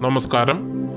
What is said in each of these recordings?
നമസ്കാരം.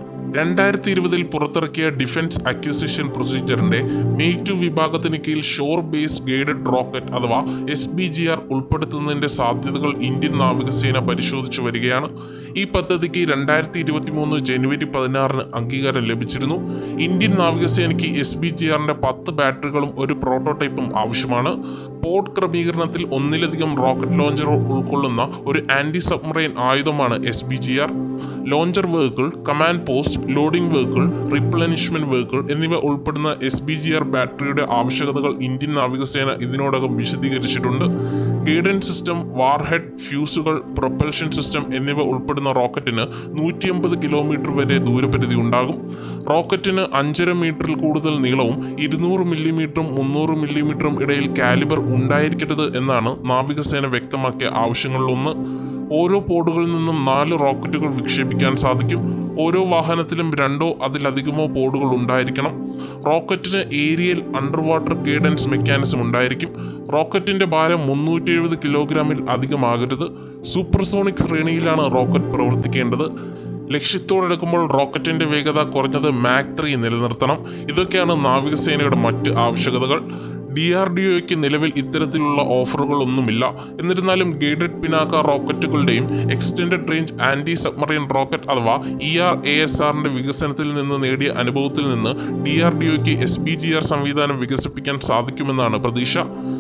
2020 പുറത്തിറക്കിയ defence acquisition പ്രൊസീജിയറിന്റെ May 2 വിഭാഗത്തിന് കീഴിൽ ഷോർ ബേസ്ഡ് ഗൈഡഡ് റോക്കറ്റ് അഥവാ SBGR ഉൾപ്പെടുത്തുന്നതിന്റെ സാധ്യതകൾ ഇന്ത്യൻ നാവികസേന പരിശോധിച്ചു വരികയാണ്. ഈ പദ്ധതിക്ക് 2023 ജനുവരി 16 അംഗീകാരം ലഭിച്ചിരുന്നു. ഇന്ത്യൻ നാവികസേനയ്ക്ക് SBGRന്റെ 10 ബാറ്ററികളും ഒരു പ്രോട്ടോടൈപ്പും ആവശ്യമാണ്. പോഡ് ക്രമീകരണത്തിൽ ഒന്നിലധികം റോക്കറ്റ് ലോഞ്ചറുകൾ ഉൾക്കൊള്ളുന്ന ഒരു ആന്റി സബ്മറൈൻ ആയുധമാണ് SBGR. Launcher vehicle, command post, loading vehicle, replenishment vehicle എന്നിവ ഉൾപ്പെടുന്ന SBGR ബാറ്ററിയുടെ ആവശ്യകതകൾ ഇന്ത്യൻ നാവികസേന ഇതിനോടകം വിശദീകരിച്ചിട്ടുണ്ട്. ഗൈഡൻസ് സിസ്റ്റം, വാർഹെഡ്, ഫ്യൂസുകൾ, പ്രൊപ്പൽഷൻ സിസ്റ്റം എന്നിവ ഉൾപ്പെടുന്ന റോക്കറ്റിന് 150 കിലോമീറ്റർ വരെ ദൂരപരിധി ഉണ്ടാകും. റോക്കറ്റിന് 5.5 മീറ്ററിൽ കൂടുതൽ നീളവും 200 മില്ലിമീറ്ററും 300 മില്ലിമീറ്ററും ഇടയിൽ കാലിബർ ഉണ്ടായിരിക്കരുത് എന്നാണ് നാവികസേന വ്യക്തമാക്കിയ ആവശ്യങ്ങളിലൊന്ന്. ഓരോ പോഡുകളിൽ നിന്നും 4 റോക്കറ്റുകൾ വിക്ഷേപിക്കാൻ സാധിക്കും. ഓരോ വാഹനത്തിലും 2 അതിലധികമോ പോഡുകൾ ഉണ്ടായിരിക്കണം. റോക്കറ്റിന് aerial under water guidance mechanism ഉണ്ടായിരിക്കും. റോക്കറ്റിന്റെ ഭാരം 370 കിലോഗ്രാമിൽ അധികമാകരുത്. സൂപ്പർസോണിക് ശ്രേണിയിലാണ് റോക്കറ്റ് പ്രവർത്തിക്കേണ്ടത്. ലക്ഷ്യത്തോടടുക്കുമ്പോൾ റോക്കറ്റിന്റെ വേഗത കുറഞ്ഞത് മാക് 3 നിലനിർത്തണം. ഇതൊക്കെയാണ് നാവികസേനയുടെ മറ്റ് ആവശ്യകതകൾ. DRDOയ്ക്ക് നിലവിൽ ഇത്തരത്തിലുള്ള ഓഫറുകളൊന്നുമില്ല. എന്നിരുന്നാലും ഗൈഡഡ് പിനാക്ക റോക്കറ്റുകളുടെയും extended range anti submarine rocket അഥവാ ERASRന്റെ വികസനത്തിൽ നിന്ന് നേടിയ അനുഭവത്തിൽ നിന്ന് DRDOയ്ക്ക് SBGR സംവിധാനം വികസിപ്പിക്കാൻ സാധിക്കുമെന്നാണ് പ്രതീക്ഷ.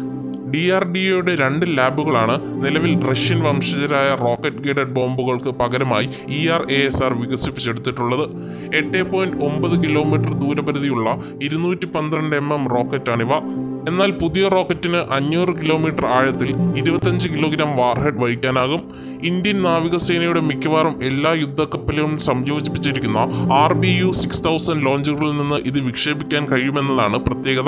DRDOയുടെ 2 ലാബുകളാണ് നിലവിൽ റഷ്യൻ വംശജരായ റോക്കറ്റ് ഗൈഡഡ് ബോംബുകൾക്ക് പകരമായി ERASR വികസിപ്പിച്ചെടുത്തിട്ടുള്ളത്. 8.9 കിലോമീറ്റർ ദൂരപരിധിയുള്ള 212 mm റോക്കറ്റാണിവ. എന്നാൽ പുതിയ റോക്കറ്റിന് 500 കിലോമീറ്റർ ആഴത്തിൽ 25 കിലോഗ്രാം വാർഹെഡ് വഹിക്കാനാകും. ഇന്ത്യൻ നാവികസേനയുടെ മിക്കവാറും എല്ലാ യുദ്ധക്കപ്പലുകളും സംയോജിപ്പിച്ചിരിക്കുന്ന RBU 6000 ലോഞ്ചറുകളിൽ നിന്ന് ഇത് വിക്ഷേപിക്കാൻ കഴിയുമെന്നതാണ് പ്രത്യേകത.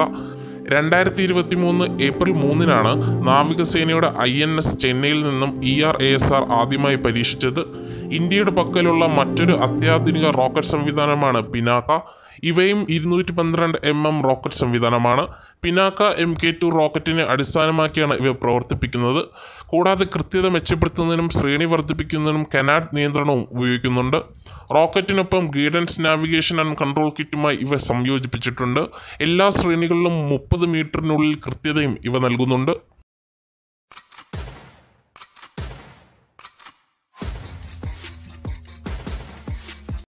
2023 ഏപ്രിൽ 3 നാവികസേനയുടെ INS ചെന്നൈയിൽ നിന്നും ERASR ആദ്യമായി പരീക്ഷിച്ചത്. ഇന്ത്യയുടെ പക്കലുള്ള മറ്റൊരു അത്യാധുനിക റോക്കറ്റ് സംവിധാനമാണ് പിനാക്ക. ഇവയും 212 mm റോക്കറ്റ് സംവിധാനമാണ്. പിനാക്ക MK2 റോക്കറ്റിനെ അടിസ്ഥാനമാക്കിയാണ് ഇവ പ്രവർത്തിപ്പിക്കുന്നത്. കൂടാതെ കൃത്യത മെച്ചപ്പെടുത്തുന്നതിനും ശ്രേണി വർദ്ധിപ്പിക്കുന്നതിനും കനാഡ് നിയന്ത്രണവും ഉപയോഗിക്കുന്നുണ്ട്. റോക്കറ്റിനൊപ്പം ഗൈഡൻസ്, നാവിഗേഷൻ ആൻഡ് കൺട്രോൾ കിറ്റുമായി ഇവ സംയോജിപ്പിച്ചിട്ടുണ്ട്. എല്ലാ ശ്രേണികളിലും 30 മീറ്ററിനുള്ളിൽ കൃത്യതയും ഇവ നൽകുന്നുണ്ട്.